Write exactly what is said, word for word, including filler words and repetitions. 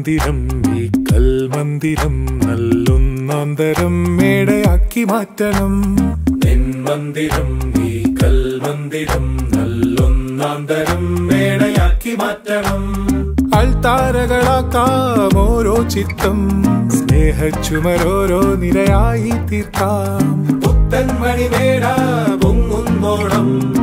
മന്ദിരം ഈ കൽമന്ദിരം നല്ലൊന്നാന്തരം മേടയാക്കി മാറ്റണം. നിൻ മന്ദിരം ഈ കൽമന്ദിരം നല്ലൊന്നാന്തരം മേടയാക്കി മാറ്റണം. അൾത്താരകളാക്കാം ഓരോ ചിത്തം, സ്നേഹച്ചുമരോരോ നിരയായി തീർക്കാം. പുത്തൻ മണിമേട പൊങ്ങുന്നോണം.